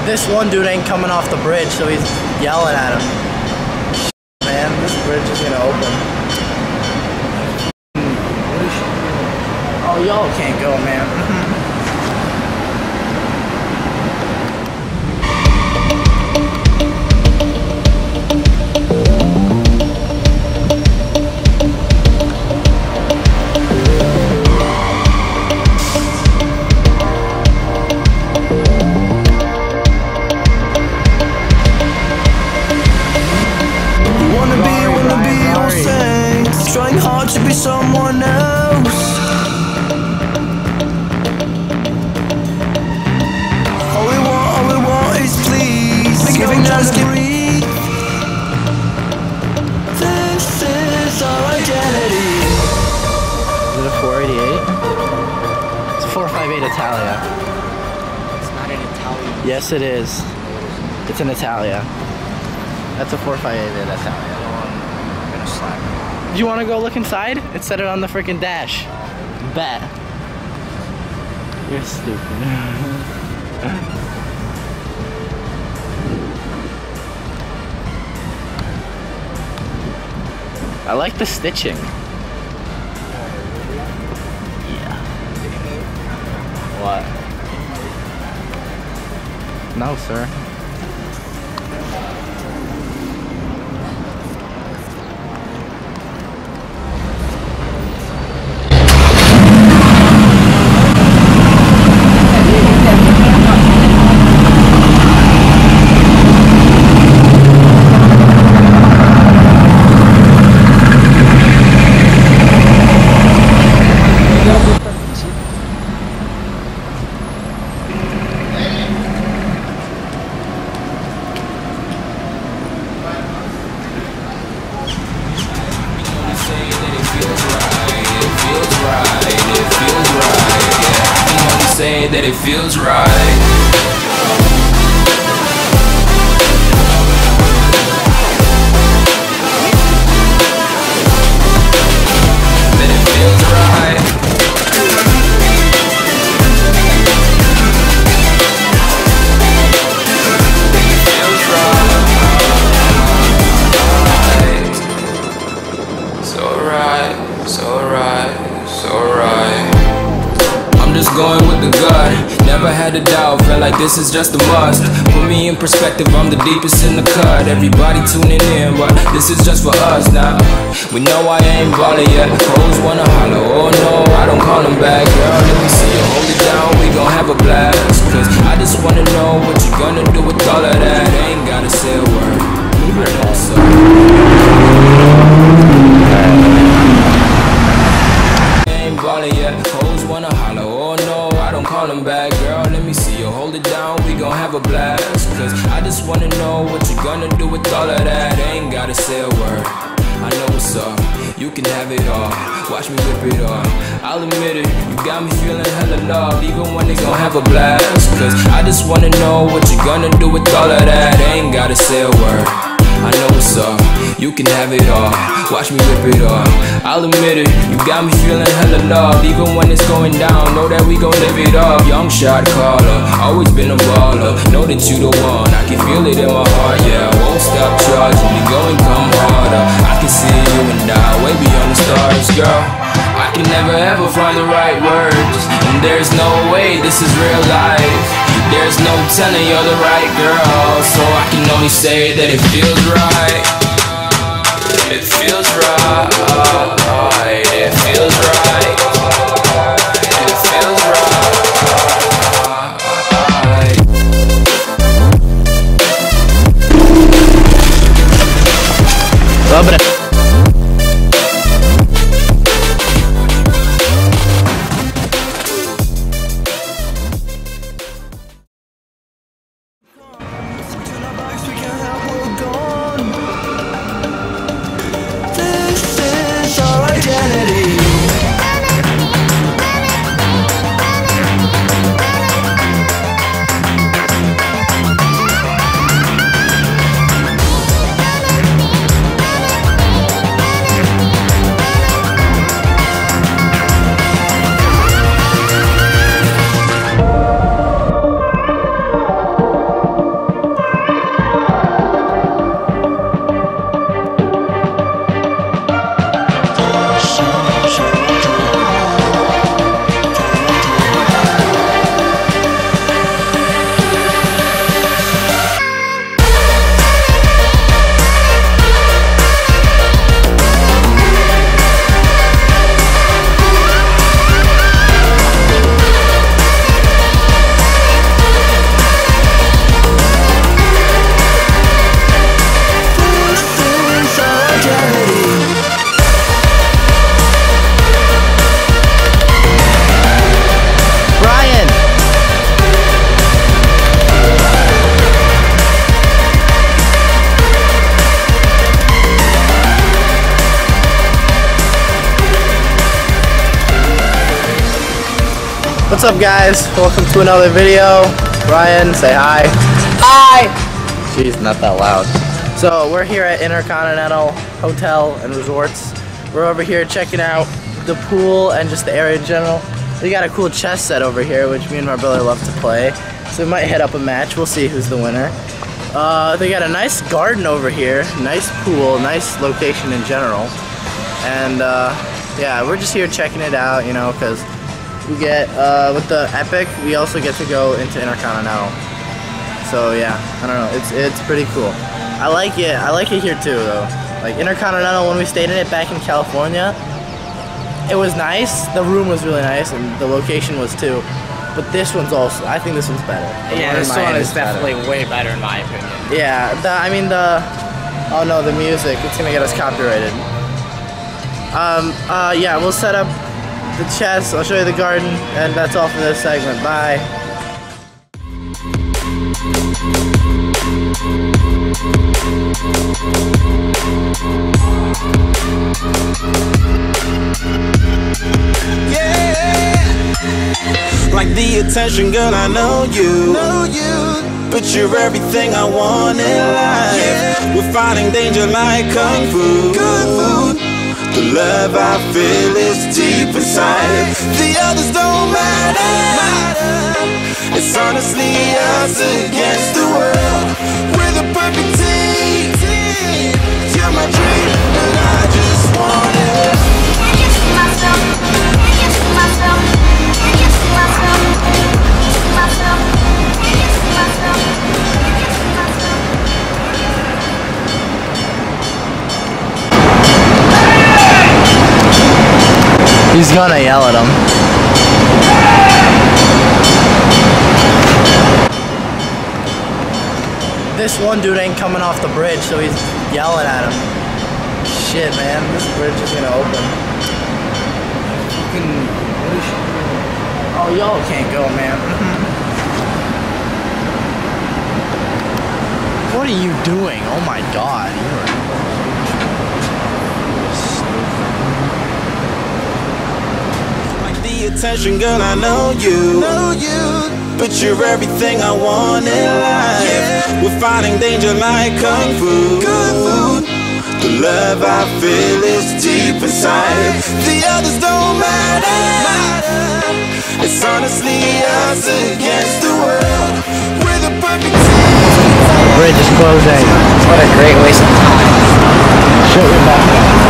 this one dude ain't coming off the bridge, so he's yelling at him. Man, this bridge is gonna open. Oh, y'all can't go, man. Trying hard to be someone else. All we want is please. Giving us to breathe. This is our identity. Is it a 488? It's a 458 Italia. It's not an Italian. Yes, it is. It's an Italia. That's a 458 Italia. I'm gonna slap you. Do you want to go look inside? It said it on the freaking dash. Bet. You're stupid. I like the stitching. Yeah. What? No, sir. That it feels right. That it feels right. So right, so right, so right. I'm just going with the gut. Never had a doubt, felt like this is just a must. Put me in perspective, I'm the deepest in the cut. Everybody tuning in, but this is just for us now. We know I ain't ballin' yet. Hoes wanna holler, oh no, I don't call them back. Girl, let me see you hold it down, we gon' have a blast. Cause I just wanna know what you gonna do with all of that. Ain't gotta say a word, I know so. Ain't ballin' yet. Hoes wanna holler, oh no, I don't call them back. Girl, let me see you hold it down, we gon' have a blast. Cause I just wanna know what you gonna do with all of that. Ain't gotta say a word, I know what's up. You can have it all, watch me whip it up. I'll admit it, you got me feeling hella love. Even when they gon' have a blast. Cause I just wanna know what you gonna do with all of that. Ain't gotta say a word, I know what's up. You can have it all, watch me whip it up. I'll admit it, you got me feeling hella love. Even when it's going down, know that we gon' live it up. Young shot caller, always been a baller. Know that you the one, I can feel it in my heart. Yeah, I won't stop charging, we going come harder. I can see you and I, way beyond the stars, girl. I can never ever find the right words, and there's no way this is real life. There's no telling you're the right girl, so I can only say that it feels right. It feels right. It feels right. It feels right. Dobra. This is our identity. What's up, guys? Welcome to another video. Ryan, say hi. Hi! Jeez, not that loud. So we're here at Intercontinental Hotel and Resorts. We're over here checking out the pool and just the area in general. We got a cool chess set over here, which me and my brother love to play. So we might hit up a match. We'll see who's the winner. They got a nice garden over here, nice pool, nice location in general. And yeah, we're just here checking it out, you know, because we get, with the Epic, we also get to go into Intercontinental. So yeah, I don't know, it's pretty cool. I like it here too though. Like Intercontinental, when we stayed in it back in California, it was nice, the room was really nice, and the location was too. But this one's also, I think this one's better. Yeah, this one is definitely way better in my opinion. Yeah, oh no, the music, it's gonna get us copyrighted. Yeah, we'll set up the chess, I'll show you the garden, and that's all for this segment. Bye. Like the attention, girl, I know you. But you're everything I want in life. We're fighting danger like kung fu. The love I feel is deep inside. The others don't matter. It's honestly us against the world. We're the perfect team. You're my dream, but I just want it. I just see myself. I just see myself. I just see myself. I just see myself. I just see myself. I just see myself. He's gonna yell at him. This one dude ain't coming off the bridge, so he's yelling at him. Shit, man, this bridge is gonna open. Oh, y'all can't go, man. What are you doing? Oh my god. Attention, girl, I know you. But you're everything I want in life. We're fighting danger like kung fu. The love I feel is deep inside. The others don't matter. It's honestly us against the world. We're the perfect team. The bridge is closing. What a great waste of time. Shut your mouth.